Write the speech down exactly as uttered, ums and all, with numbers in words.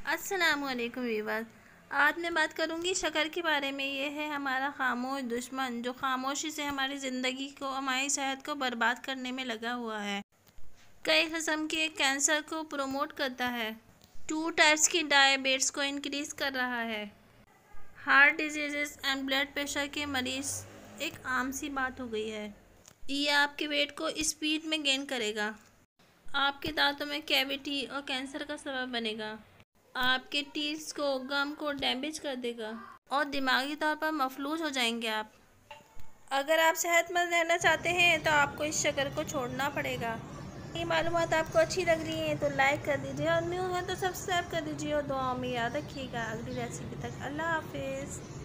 अस्सलामुअलैकुम वीवर। आज मैं बात करूंगी शक्कर के बारे में। ये है हमारा खामोश दुश्मन जो खामोशी से हमारी ज़िंदगी को, हमारी सेहत को बर्बाद करने में लगा हुआ है। कई किस्म के कैंसर को प्रमोट करता है। टू टाइप्स की डायबिटीज़ को इंक्रीज़ कर रहा है। Heart disease and blood pressure के मरीज़ एक आम सी बात हो गई है। ये आपके वेट को स्पीड में गेन करेगा, आपके दांतों में कैविटी और कैंसर का सबब बनेगा, आपके टीथ को, गम को डैमेज कर देगा और दिमागी तौर पर मफलूज हो जाएंगे आप। अगर आप सेहतमंद रहना चाहते हैं तो आपको इस शक्कर को छोड़ना पड़ेगा। ये मालूमात आपको अच्छी लग रही है तो लाइक कर दीजिए और न्यू है तो सब्सक्राइब कर दीजिए और दुआओं में याद रखिएगा। अगली रेसिपी तक अल्लाह हाफिज़।